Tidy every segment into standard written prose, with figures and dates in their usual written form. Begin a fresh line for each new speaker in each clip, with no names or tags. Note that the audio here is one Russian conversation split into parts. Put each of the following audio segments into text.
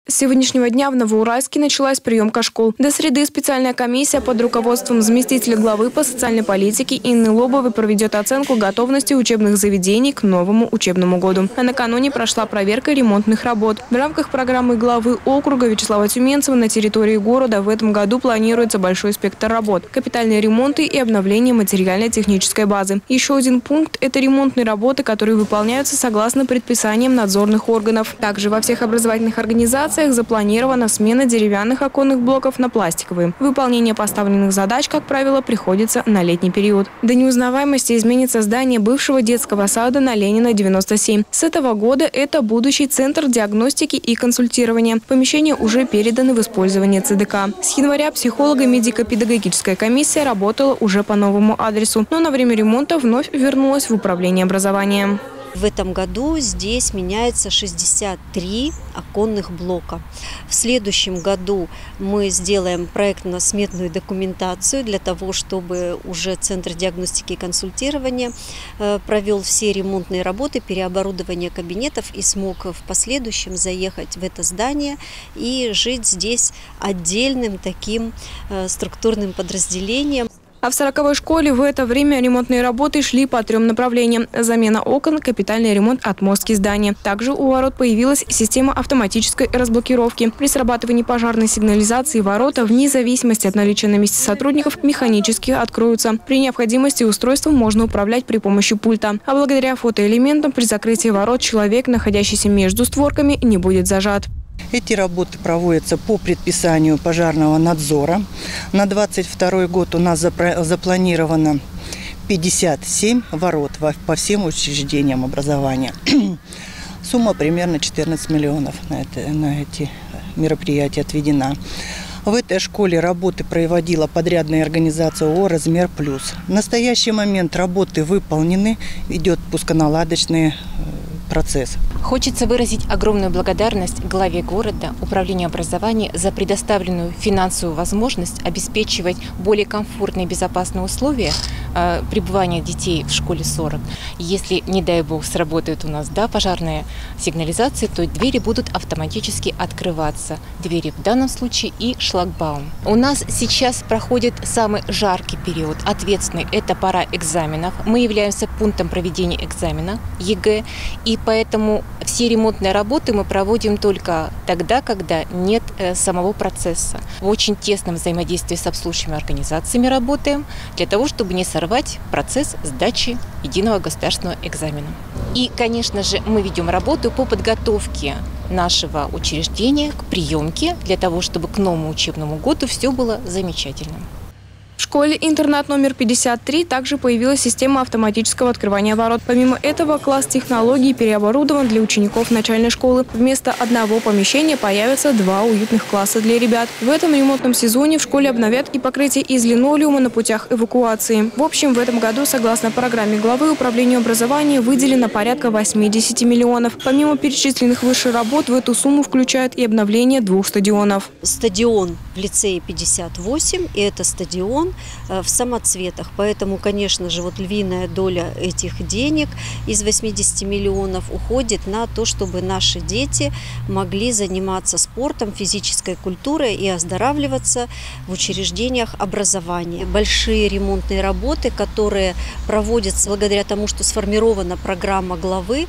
С сегодняшнего дня в Новоуральске началась приемка школ. До среды специальная комиссия под руководством заместителя главы по социальной политике Инны Лобовой проведет оценку готовности учебных заведений к новому учебному году. А накануне прошла проверка ремонтных работ. В рамках программы главы округа Вячеслава Тюменцева на территории города в этом году планируется большой спектр работ. Капитальные ремонты и обновление материально-технической базы. Еще один пункт – это ремонтные работы, которые выполняются согласно предписаниям надзорных органов. Также во всех образовательных организациях запланирована смена деревянных оконных блоков на пластиковые. Выполнение поставленных задач, как правило, приходится на летний период. До неузнаваемости изменится здание бывшего детского сада на Ленина, 97. С этого года это будущий центр диагностики и консультирования. Помещения уже переданы в использование ЦДК. С января психолого-медико-педагогическая комиссия работала уже по новому адресу, но на время ремонта вновь вернулась в управление образования.
В этом году здесь меняется 63 оконных блока. В следующем году мы сделаем проектно-сметную документацию для того, чтобы уже Центр диагностики и консультирования провел все ремонтные работы, переоборудование кабинетов и смог в последующем заехать в это здание и жить здесь отдельным таким структурным подразделением.
А в 40-й школе в это время ремонтные работы шли по 3 направлениям. Замена окон, капитальный ремонт отмостки здания. Также у ворот появилась система автоматической разблокировки. При срабатывании пожарной сигнализации ворота, вне зависимости от наличия на месте сотрудников, механически откроются. При необходимости устройством можно управлять при помощи пульта. А благодаря фотоэлементам при закрытии ворот человек, находящийся между створками, не будет зажат.
Эти работы проводятся по предписанию пожарного надзора. На 2022 год у нас запланировано 57 ворот по всем учреждениям образования. Сумма примерно 14 миллионов на эти мероприятия отведена. В этой школе работы проводила подрядная организация ООО «Размер Плюс». В настоящий момент работы выполнены, идет пусконаладочный процесс.
Хочется выразить огромную благодарность главе города, управлению образования за предоставленную финансовую возможность обеспечивать более комфортные и безопасные условия пребывания детей в школе 40. Если, не дай бог, сработает у нас пожарная сигнализация, то двери будут автоматически открываться. Двери в данном случае и шлагбаум. У нас сейчас проходит самый жаркий период, ответственный. Это пора экзаменов. Мы являемся пунктом проведения экзамена ЕГЭ, и поэтому все ремонтные работы мы проводим только тогда, когда нет самого процесса. В очень тесном взаимодействии с обслуживающими организациями работаем для того, чтобы не сорвать процесс сдачи единого государственного экзамена. И, конечно же, мы ведем работу по подготовке нашего учреждения к приемке для того, чтобы к новому учебному году все было замечательно.
В школе-интернат номер 53 также появилась система автоматического открывания ворот. Помимо этого, класс технологий переоборудован для учеников начальной школы. Вместо одного помещения появятся 2 уютных класса для ребят. В этом ремонтном сезоне в школе обновят и покрытие из линолеума на путях эвакуации. В общем, в этом году, согласно программе главы, управлению образования выделено порядка 80 миллионов. Помимо перечисленных выше работ, в эту сумму включают и обновление 2 стадионов.
Стадион в лицее 58, и это стадион в самоцветах. Поэтому, конечно же, львиная доля этих денег из 80 миллионов уходит на то, чтобы наши дети могли заниматься спортом, физической культурой и оздоравливаться в учреждениях образования. Большие ремонтные работы, которые проводятся благодаря тому, что сформирована программа главы,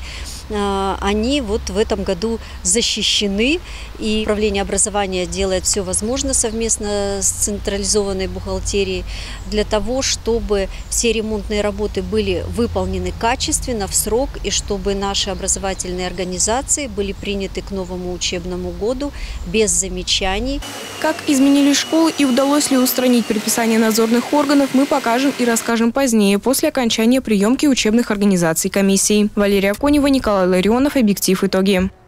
они в этом году защищены, и управление образования делает все возможное совместно с централизованной бухгалтерией для того, чтобы все ремонтные работы были выполнены качественно, в срок, и чтобы наши образовательные организации были приняты к новому учебному году без замечаний.
Как изменились школы и удалось ли устранить предписания надзорных органов, мы покажем и расскажем позднее, после окончания приемки учебных организаций комиссии. Валерия Конева, Николай Ларионов, «Объектив. Итоги».